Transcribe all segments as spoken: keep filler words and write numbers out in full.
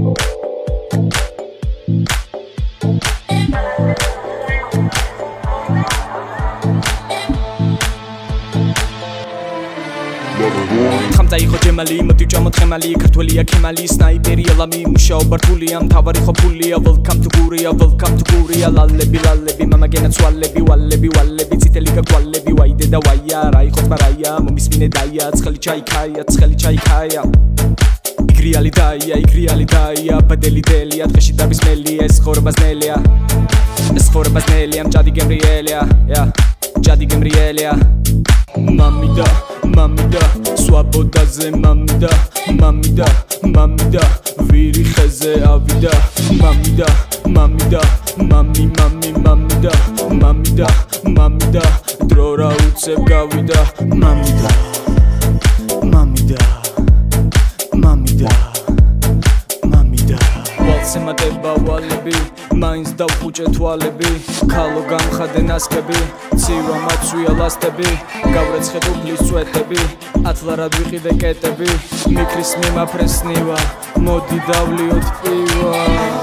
ხამწაი ხო ჯემალი მოდი ჯამოთ ხემალი ქართველია ქემალი სნაიპერია ლამი მუშაობა რთულია მთავარი ხო ფულია welcome to გურია welcome to გურია ლალები ლალები მამაგენა ცვალები ვალები ვალები წითელი გაგვალები ვაიდე და ვაია რა იყო თბარაია მომისმინე დაია ცხელი ჩაიქაია ცხელი ჩაიქაია იგრიალი დაია იგრიალი დაია ბადელი დელია დღეში დაბისმელია ეს ხორბას ნელია ეს ხორბას ნელია მჭადი გემრიელია ია მჭადი გემრიელია მამიდა მამიდა სვაბოდაზე მამიდა მამიდა მამიდა ვირი ხეზე ავიდა მამიდა მამიდა მამი მამი მამიდა მამიდა მამიდა დრო რა უცებ გავიდა მამიდა მამიდა მამიდა მამიდა ვალსემატება ვალები მაინც დავხუჭე თვალები ქალო გამხადე ნასკები ცივა მაცვია ლასტები გავრეცხე დუფლის წვეტები ათლარად ვიყიდე კეტები მიქრის მიმაფრესნივა მოდი დავლიოთ პივა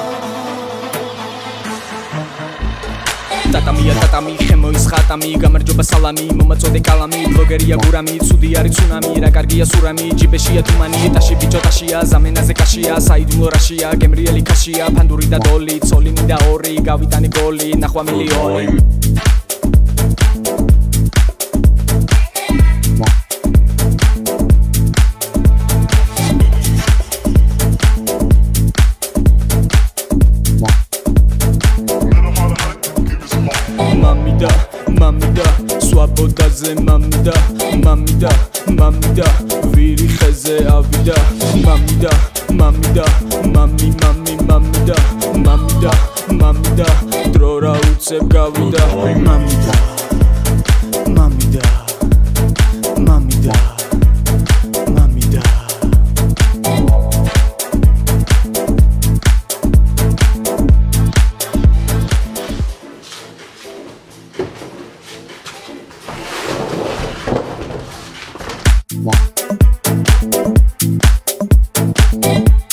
ტატამია ტატამი ხემოის ხატამი გამარჯობა სალამი მომაწოდე კალამი ბლოგერია გურამი ცუდი არის ცუნამი რა კარგია სურამი ჯიბეშია თუმანი ტაში ბიჭო ტაშია ზამენაზე კაშია საიდუმლო რაშია გემრიელი ქაშია ფანდური და დოლი ცოლი მინდა ორი გავიტანი გოლი ნახვა მილიონი მამიდა მამიდა სვაბოდაზე მამიდა მამიდა მამიდა ვირი ხეზე ავიდა მამიდა მამიდა მამი მამი მამიდა მამიდა მამიდა დრო რა უცებ გავიდა მამიდა მამიდა მამიდა მამიდა Wow.